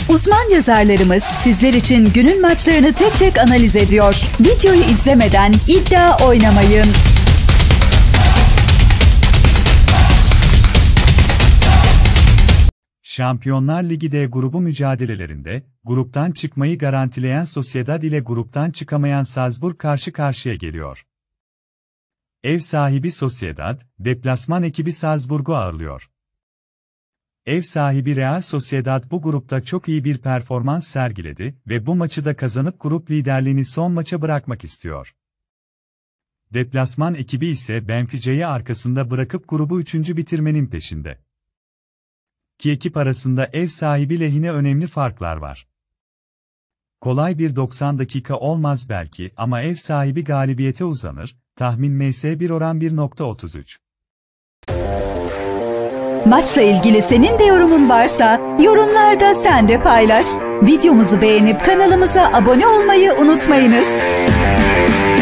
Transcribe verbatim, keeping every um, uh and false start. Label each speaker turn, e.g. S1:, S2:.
S1: Uzman yazarlarımız sizler için günün maçlarını tek tek analiz ediyor. Videoyu izlemeden iddia oynamayın.
S2: Şampiyonlar Ligi D grubu mücadelelerinde, gruptan çıkmayı garantileyen Sociedad ile gruptan çıkamayan Salzburg karşı karşıya geliyor. Ev sahibi Sociedad, deplasman ekibi Salzburg'u ağırlıyor. Ev sahibi Real Sociedad bu grupta çok iyi bir performans sergiledi ve bu maçı da kazanıp grup liderliğini son maça bırakmak istiyor. Deplasman ekibi ise Benfica'yı arkasında bırakıp grubu üçüncü bitirmenin peşinde. İki ekip arasında ev sahibi lehine önemli farklar var. Kolay bir doksan dakika olmaz belki ama ev sahibi galibiyete uzanır, tahmin M S bir oran bir nokta otuz üç.
S1: Maçla ilgili senin de yorumun varsa, yorumlarda sen de paylaş. Videomuzu beğenip kanalımıza abone olmayı unutmayınız.